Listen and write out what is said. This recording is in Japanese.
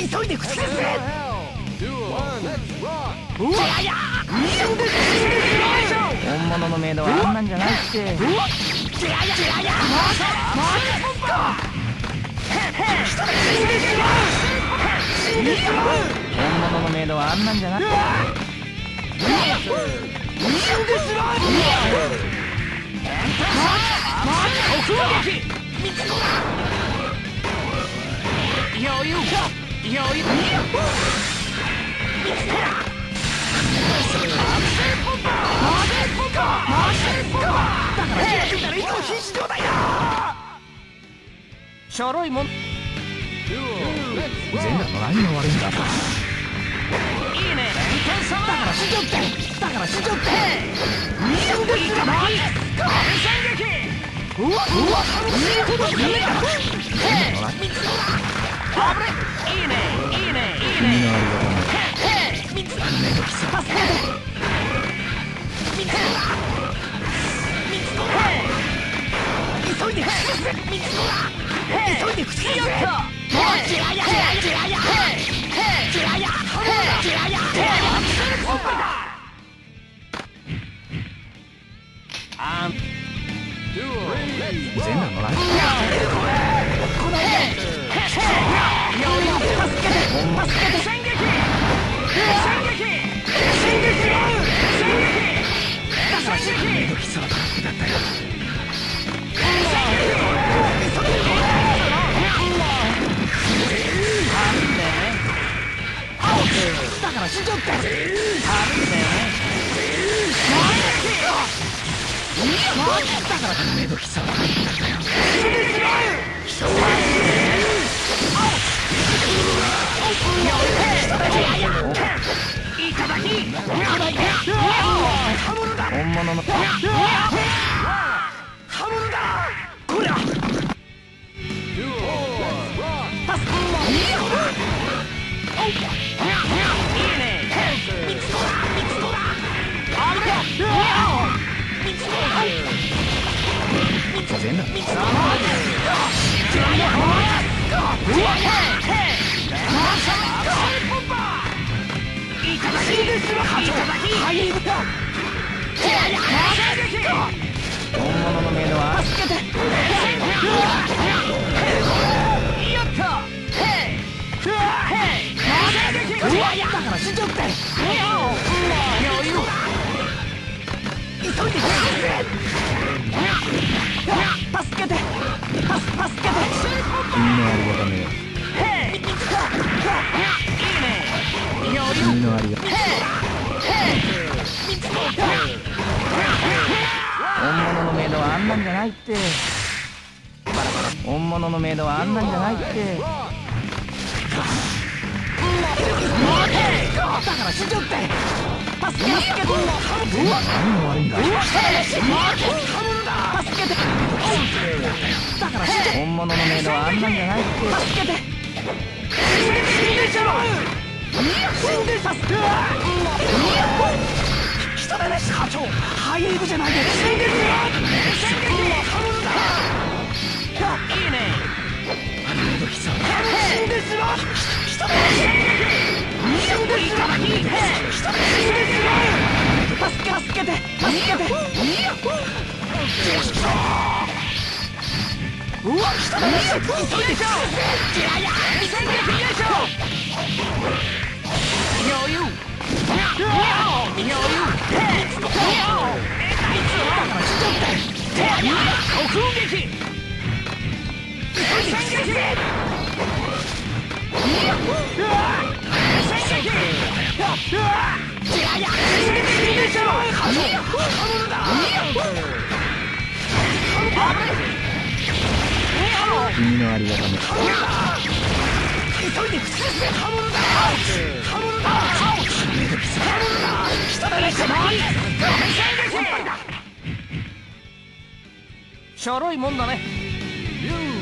急いで口ですね。 本物のメイドはあんなんじゃないって。本物のメイドはあんなんじゃない。しょろいもん。全裸の何が悪いんだ。いいね。だから死女って。だから死女って。いいかな。戦撃。うわうわ。いいねいいねいいね。急いで急いで口によっと。全裸のライブ。戦撃。だから死女って。だからメイドキサラだったよ。いただき。本物の刃物だ。こりゃ。全裸。本物のメイドは助けて。やった。だから死女って。余裕。急いで助けて。君のありがためよ。君のありがため。本物のメイドはあんなんじゃないって。本物のメイドはあんなんじゃないって。だから死女って。助けて。何が悪いんだ。助けて。だから本物のメイドはあんなんじゃないって。助けて。人だね社長。ハイエーブじゃないで。いいね。メイドキサラ。人だね。助けて。うわ、来たね。急いで余裕。君のありがため。急いで口ですね。刃物だ。刃物だ。人だね。しょろいもんだね。